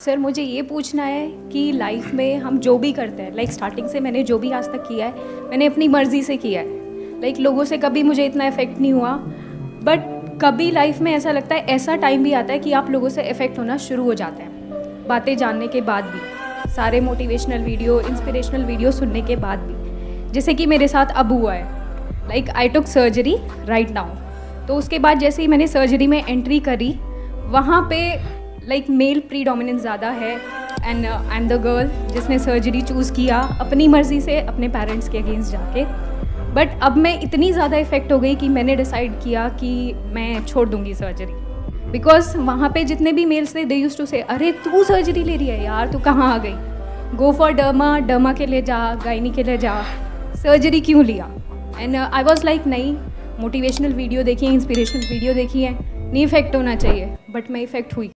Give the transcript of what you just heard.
Sir मुझे ये पूछना है कि लाइफ में हम जो भी करते हैं, लाइक स्टार्टिंग से मैंने जो भी आज तक किया है मैंने अपनी मर्ज़ी से किया है। लाइक लोगों से कभी मुझे इतना इफ़ेक्ट नहीं हुआ, बट कभी लाइफ में ऐसा लगता है, ऐसा टाइम भी आता है कि आप लोगों से इफ़ेक्ट होना शुरू हो जाते हैं बातें जानने के बाद भी, सारे मोटिवेशनल वीडियो, इंस्पिरेशनल वीडियो सुनने के बाद भी। जैसे कि मेरे साथ अब हुआ है, like I took surgery right now. तो उसके बाद जैसे ही मैंने सर्जरी में एंट्री करी, वहाँ पे लाइक मेल प्रीडोमिनेंस ज़्यादा है एंड द गर्ल जिसने सर्जरी चूज़ किया अपनी मर्ज़ी से अपने पेरेंट्स के अगेंस्ट जाके। बट अब मैं इतनी ज़्यादा इफ़ेक्ट हो गई कि मैंने डिसाइड किया कि मैं छोड़ दूँगी सर्जरी, बिकॉज वहाँ पे जितने भी मेल्स थे दे यूज्ड टू से, अरे तू सर्जरी ले रही है यार, तू कहाँ आ गई, गो फॉर डर्मा के लिए जा, गायनी के लिए जा, सर्जरी क्यों लिया। एंड आई वॉज लाइक नहीं, मोटिवेशनल वीडियो देखी है, इंस्पिरेशनल वीडियो देखी है, नहीं इफ़ेक्ट होना चाहिए, बट मैं इफ़ेक्ट हुई।